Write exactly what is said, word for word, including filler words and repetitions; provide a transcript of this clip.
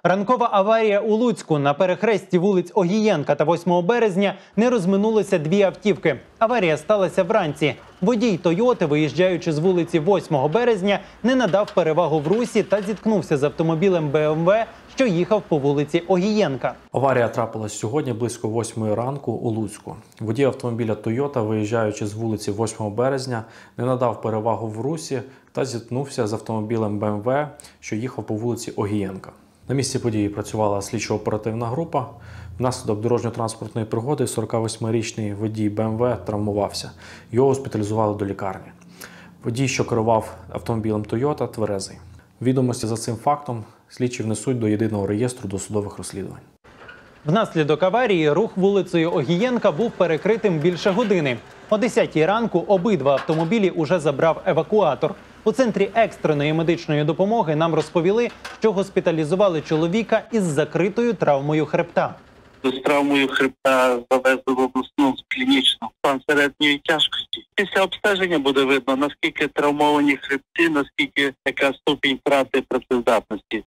Ранкова аварія у Луцьку. На перехресті вулиць Огієнка та восьмого березня не розминулися дві автівки. Аварія сталася вранці. Водій «Тойоти», виїжджаючи з вулиці восьмого березня, не надав перевагу в русі та зіткнувся з автомобілем Бе Ем Ве, що їхав по вулиці Огієнка. Аварія трапилась сьогодні близько восьмої ранку у Луцьку. Водій автомобіля «Тойота», виїжджаючи з вулиці восьмого березня, не надав перевагу в русі та зіткнувся з автомобілем Бе Ем Ве, що їхав по вулиці Огієнка. На місці події працювала слідчо-оперативна група. Внаслідок дорожньо-транспортної пригоди сорокавосьмирічний водій Бе Ем Ве травмувався. Його госпіталізували до лікарні. Водій, що керував автомобілем «Тойота», тверезий. Відомості за цим фактом слідчі внесуть до єдиного реєстру досудових розслідувань. Внаслідок аварії рух вулицею Огієнка був перекритим більше години. О десятій ранку обидва автомобілі уже забрав евакуатор. У центрі екстреної медичної допомоги нам розповіли, що госпіталізували чоловіка із закритою травмою хребта. З травмою хребта завезли в обласну клінічну стан середньої тяжкості. Після обстеження буде видно, наскільки травмовані хребти, наскільки яка ступінь втрати працездатності.